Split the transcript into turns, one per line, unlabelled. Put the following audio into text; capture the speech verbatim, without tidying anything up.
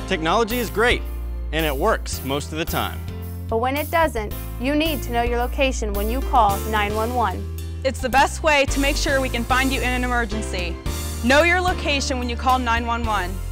Technology is great, and it works most of the time.
But when it doesn't, you need to know your location when you call nine one one.
It's the best way to make sure we can find you in an emergency. Know your location when you call nine one one.